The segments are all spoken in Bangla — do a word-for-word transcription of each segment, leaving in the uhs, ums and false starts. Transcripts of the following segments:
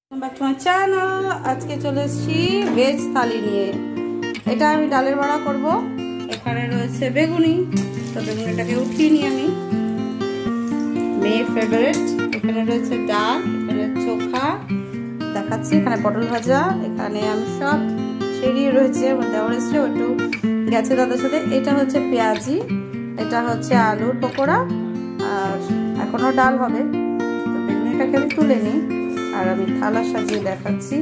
Back to my channel. আজকে চলে এসেছি ভেজ থালি নিয়ে। এটা আমি ডালের বড়া করব। এখানে রয়েছে বেগুনি, তো বেগুনিটাকে উঠিয়ে নিই আমি, মেয়ের ফেভারিট। এখানে রয়েছে ডাল, এখানে চোখা দেখাচ্ছি, এখানে পটল ভাজা, এখানে আমি সব সেরিয়ে রয়েছে, দেওয়া এসছে একটু গেছে দাদার সাথে। এটা হচ্ছে পেঁয়াজি, এটা হচ্ছে আলুর পকোড়া, আর এখনো ডাল হবে। তো বেগুনিটাকে আমি তুলে নিই আর আমি থালা সাজিয়ে দেখাচ্ছি।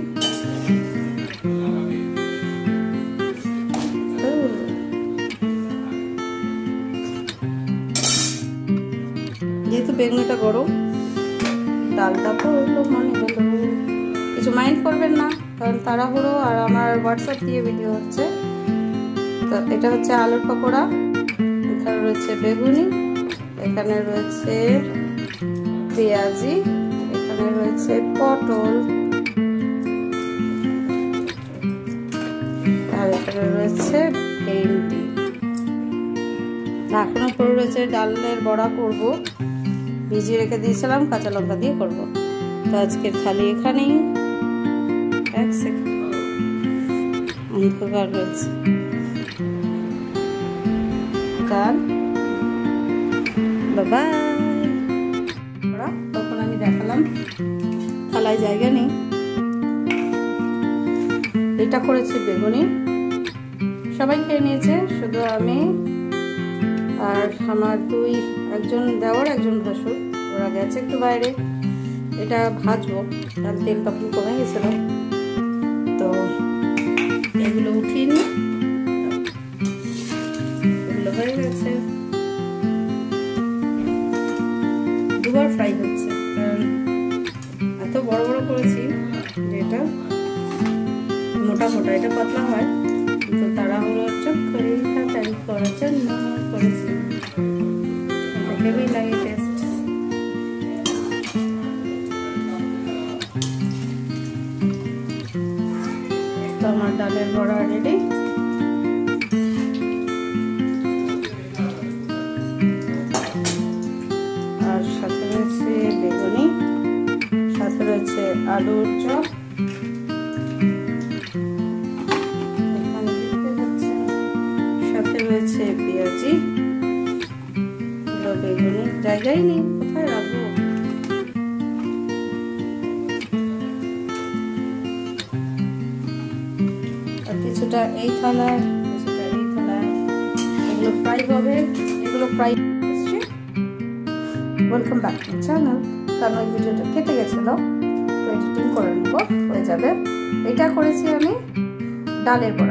যেহেতু বেগুনিটা গরম, ডালটা তো মানে কিছু মাইন্ড করবেন না, কারণ তাড়াহুড়ো আর আমার হোয়াটসঅ্যাপ দিয়ে ভিডিও হচ্ছে। তো এটা হচ্ছে আলুর পকোড়া, এখানে রয়েছে বেগুনি, এখানে রয়েছে পেঁয়াজি, এখানে রয়েছে পটল, আর এখানে রয়েছে ভেন্ডি। এখনো পরে রয়েছে ডালের বড়া করব, ভিজিয়ে রেখে দিয়েছিলাম, কাঁচা লঙ্কা দিয়ে করব। তো আজকের থালি এখানেই। এক সেকেন্ড, অন্ধকার রয়েছে, কাল বাবাই। তখন আমি দেখালাম থালায় জায়গা নেই। এটা করেছি বেগুনি, সবাই খেয়ে নিয়েছে, শুধু আমি আর আমার দুই, একজন দেওয়ার একজন ভাসুর, ওরা গেছে একটু বাইরে। এটা ভাজবো, তার তেল তখন কমে গেছিল। তো এগুলো উঠিয়ে নিই, এগুলো হয়ে গেছে। দুবার ফ্রাই হচ্ছে, কারণ এত বড় বড় করেছি যে এটা মোটা মোটা, এটা পাতলা হয়, কিন্তু তাড়াহুড়ো চট করে তাড়াতাড়ি করার জন্য করেছি। হেভি লাগে টেস্ট। তো আমার ডালের বড়া রেডি। আর সাথে রয়েছে বেগুনি, সাথে রয়েছে আলুর চপ, সাথে রয়েছে পেঁয়াজি, বেগুনি। জায়গায় নেই, কোথায় রাখবো? আর কিছুটা এই থালায়, কিছুটা এই থালায়। এগুলো ফ্রাই হবে, এগুলো fry. Welcome back to channel. কারণ ওই ভিডিওটা কেটে গেছিলো, তো এডিটিং করে নেব, হয়ে যাবে। এটা করেছি আমি ডালের বড়া।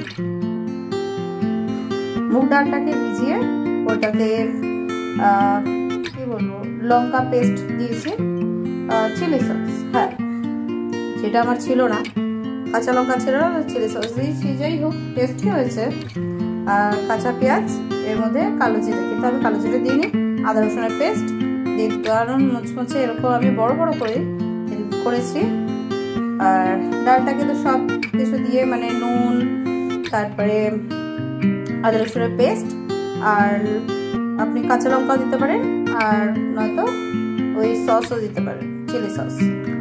মুগ ডালটাকে ভিজিয়ে ওটাতে কি বলবো, লঙ্কা পেস্ট দিয়েছি, চিলি সস, হ্যাঁ সেটা আমার ছিল না, কাঁচা লঙ্কা ছিল না, চিলি সস দিয়েছি। যাই হোক, টেস্টি হয়েছে। আর কাঁচা পেঁয়াজ, এর মধ্যে কালো জিরে, কিন্তু আমি কালো জিরে দিইনি, আদা রসুনের পেস্ট দিয়ে দারুণ মুচমুচে এরকম আমি বড় বড় করে করেছি। আর ডালটাকে তো সব কিছু দিয়ে, মানে নুন, তারপরে আদা রসুনের পেস্ট, আর আপনি কাঁচা লঙ্কাও দিতে পারেন, আর নয়তো ওই সসও দিতে পারেন, চিলি সস।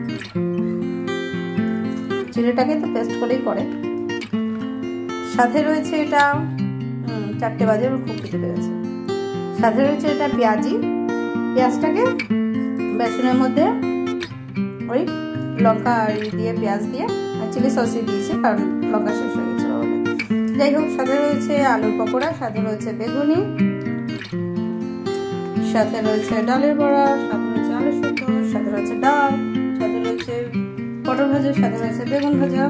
চিলিটাকে তো পেস্ট করেই করে। সাথে রয়েছে এটা, চারটে বাজে, আমার খুব খেতে পেরেছে। সাথে রয়েছে এটা পেঁয়াজি, পেঁয়াজটাকে বেসনের মধ্যে ওই লঙ্কা দিয়ে, পেঁয়াজ দিয়ে, আর চিলি সসই দিয়েছি, কারণ লঙ্কা শেষ হয়ে গেছিল বলে। যাই হোক, সাথে রয়েছে আলুর পকোড়া, সাথে রয়েছে বেগুনি, সাথে রয়েছে ডালের বড়া, সাথে রয়েছে আলু সেদ্ধ, সাথে রয়েছে ডাল, সাথে রয়েছে পটল ভাজা, সাথে রয়েছে বেগুন ভাজা।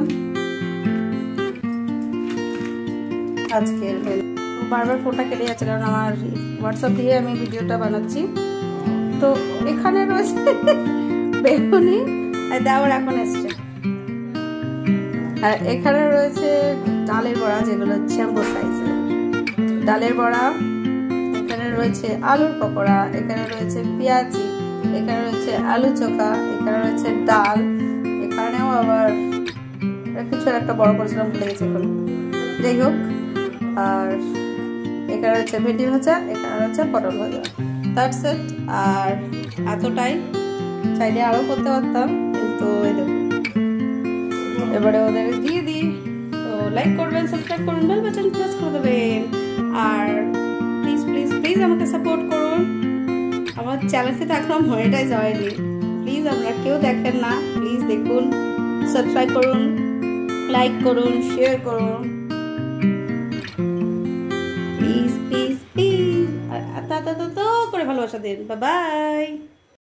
আজকের বারবার ফোনটা কেটে যাচ্ছে, কারণ আমার হোয়াটসঅ্যাপ দিয়ে আমি ভিডিওটা বানাচ্ছি। তো এখানে রয়েছে বেগুনি, দেওয়ার এখন এসছে। আর এখানে রয়েছে ডালের বড়া, যেগুলো চ্যাম্বো সাইজের ডালের বড়া। এখানে রয়েছে আলুর পকোড়া, এখানে রয়েছে পেঁয়াজি, এখানে রয়েছে আলু চোখা, এখানে রয়েছে ডাল, এখানেও আবার কিছু একটা বড় করেছিলাম, ভুলে গেছি এখন। যাই হোক, আর এখানে রয়েছে ভেন্ডি ভাজা, এখানে রয়েছে পটল ভাজা। That's it. আর এতটাই, চাইলে আরও করতে পারতাম, কিন্তু এই দেখুন এবারে ওদের দিয়ে দিই। তো লাইক করবেন, সাবস্ক্রাইব করুন, বেল বাটন প্রেস করে দেবেন। আর প্লিজ প্লিজ প্লিজ আমাকে সাপোর্ট করুন। আমার চ্যানেলটি তো এখনো মনিটাইজ হয়নি, প্লিজ আপনারা কেউ দেখেন না, প্লিজ দেখুন, সাবস্ক্রাইব করুন, লাইক করুন, শেয়ার করুন, প্লিজ প্লিজ প্লিজ। আর তা তা করে ভালোবাসা দিন। Bye by.